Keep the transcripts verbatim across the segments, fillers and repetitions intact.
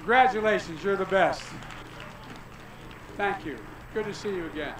Congratulations, you're the best. Thank you. Good to see you again.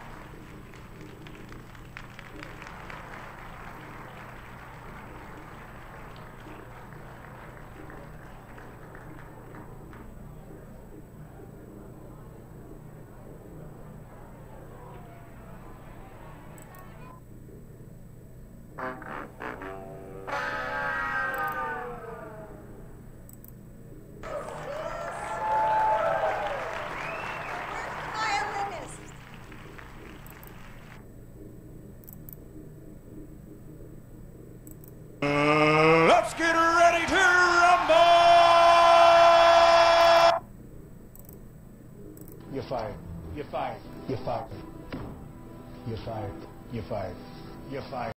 Let's get ready to rumble! You're fired. You're fired. You're fired. You're fired. You're fired. You're fired.